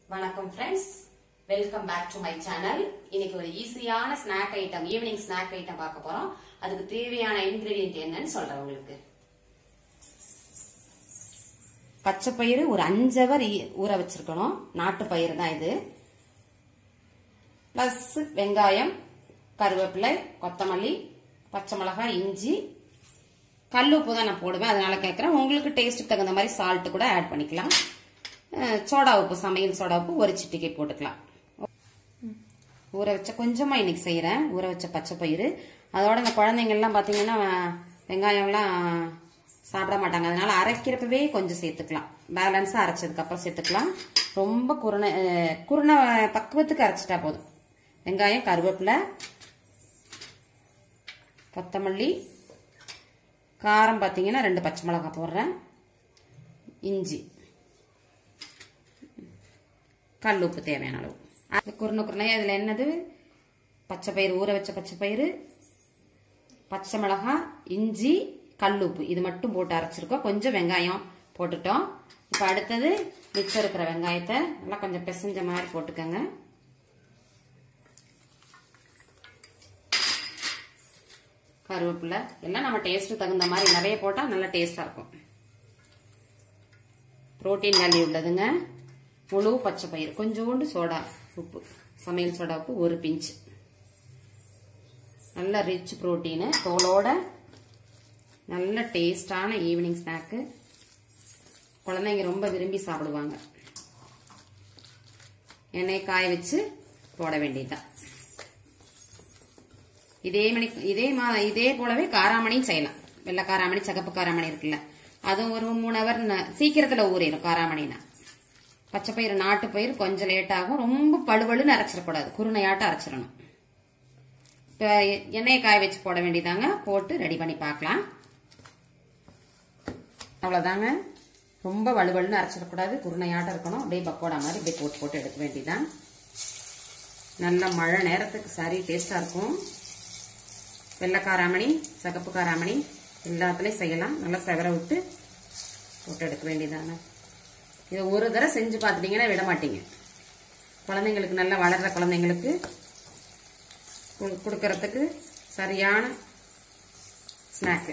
வணக்கம் friends, welcome back to my channel. இன்னைக்கு ஒரு ஈஸியான snack item, evening snack item பார்க்க போறோம். அதுக்கு தேவையான இன்கிரீடியன்ட் என்னன்னு சொல்றேன் உங்களுக்கு. பச்சை பயிறு ஒரு 5 ஹவர் ஊற வச்சிருக்கணும். நாட்டு பயிறு தான் இது. பிளஸ் வெங்காயம், கருவேப்பிலை, கொத்தமல்லி, பச்சை மிளகாய், இஞ்சி, கல்லுப்பு தான் நான் போடுவேன், அதனால கேட்கறேன். உங்களுக்கு டேஸ்ட்டுக்கு தகுந்த மாதிரி சால்ட் கூட ஆட் பண்ணிக்கலாம். சோடா உப்பு, சமையல் சோடா உப்பு ஒரு சிட்டிகை போட்டுக்கலாம். ஊற வச்ச கொஞ்சமா இன்னைக்கு செய்யறேன். ஊற வச்ச பச்சை பயிறு. அதோட இந்த குழந்தைங்கள்லாம் பாத்தீங்கன்னா வெங்காயம்லாம் சாப்பிட மாட்டாங்க, அதனால அரைக்கிறப்பவே கொஞ்சம் சேர்த்துக்கலாம். பேலன்ஸா அரைச்சதுக்கு அப்புறம் சேர்த்துக்கலாம். ரொம்ப குருணை பக்குவத்துக்கு அரைச்சிட்டா போதும். வெங்காயம், கருவேப்பிலை, கொத்தமல்லி, காரம் பாத்தீங்கன்னா 2 பச்சை மிளகாய் போடுறேன், இஞ்சி, கல் உப்பு தேவையான அளவு. அது குருணையா இதுல என்னது, பச்சை பயிறு, ஊற வச்ச பச்சை பயிறு, பச்சை மிளகாய், இஞ்சி, கல் உப்பு, இது மட்டும் போட்டு அரைச்சிருக்கோம். கொஞ்சம் வெங்காயம் போட்டுட்டோம். இப்ப அடுத்தது மிச்சம் இருக்கிற வெங்காயத்தை நல்லா கொஞ்சம் பிசைஞ்ச மாதிரி போட்டுக்கோங்க. கருவேப்பிலை எல்லாம் நம்ம டேஸ்ட் தகுந்த மாதிரி நிறைய போட்டா நல்லா டேஸ்டா இருக்கும். புரோட்டீன் வேல்யூ உள்ளதுங்க. முழு பச்சை பயிறு, கொஞ்சோண்டு சோடா உப்பு, சமையல் சோடா உப்பு ஒரு பிஞ்ச். நல்ல ரிச் புரோட்டீன், தோலோட நல்ல டேஸ்டான ஈவினிங் ஸ்நாக்கு. குழந்தைங்க ரொம்ப விரும்பி சாப்பிடுவாங்க. எண்ணெய் காய வச்சு போட வேண்டியதுதான். இதே போலவே காராமணியும் செய்யலாம். வெள்ளை காராமணி, சகப்பு காராமணி இருக்குல்ல, அதுவும் ஒரு 3 ஹவர் சீக்கிரத்துல ஊறிடும். காராமணினா பச்சை பயிறு, நாட்டு பயிறு கொஞ்சம் லேட் ஆகும். ரொம்ப பழுவழுன்னு அரைச்சிடக்கூடாது, குருணையாட்டம் அரைச்சிடணும். இப்ப எண்ணெயை காய வச்சு போட வேண்டியதாங்க. போட்டு ரெடி பண்ணி பார்க்கலாம். அவ்வளவுதாங்க. ரொம்ப வலுவலுன்னு அரைச்சிடக்கூடாது, குருணையாட்டம் இருக்கணும். அப்படியே பக்கோடா மாதிரி அப்படியே போட்டு போட்டு எடுக்க வேண்டியதான். நல்ல மழை நேரத்துக்கு சரி டேஸ்டா இருக்கும். வெள்ளை காராமணி, சகப்பு காராமணி எல்லாத்துலயும் செய்யலாம். நல்லா செவர விட்டு போட்டு எடுக்க வேண்டியதாங்க. இதை ஒரு தடவை செஞ்சு பார்த்துட்டீங்கன்னா விட மாட்டீங்க. குழந்தைங்களுக்கு, நல்லா வளர்ற குழந்தைங்களுக்கு கொடுக்கறதுக்கு சரியான ஸ்நாக்கு.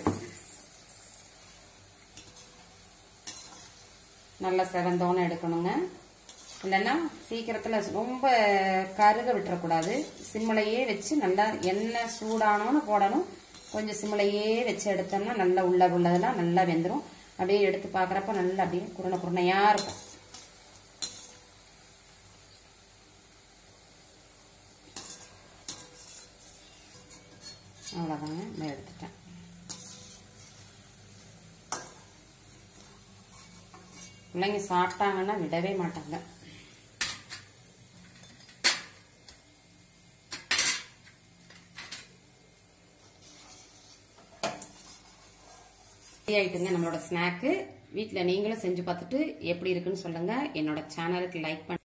நல்லா செவந்தோன்னு எடுக்கணுங்க. இல்லைன்னா சீக்கிரத்துல ரொம்ப கருக விட்டுறக்கூடாது. சிம்மிலையே வச்சு நல்லா எண்ணெய் சூடானோன்னு போடணும். கொஞ்சம் சிம்மிலையே வச்சு எடுத்தோம்னா நல்லா உள்ளதெல்லாம் நல்லா வெந்துடும். அப்படியே எடுத்து பாக்குறப்ப நல்லா அப்படியே குருணையா இருக்கும். அவ்வளவுதாங்க, நான் எடுத்துட்டேன். பிள்ளைங்க சாப்பிட்டாங்கன்னா விடவே மாட்டாங்க. ஆயிட்டுங்க நம்மளோட ஸ்நாக்கு. வீட்டில் நீங்களும் செஞ்சு பார்த்துட்டு எப்படி இருக்குன்னு சொல்லுங்க. என்னோட சேனலுக்கு லைக் பண்ணி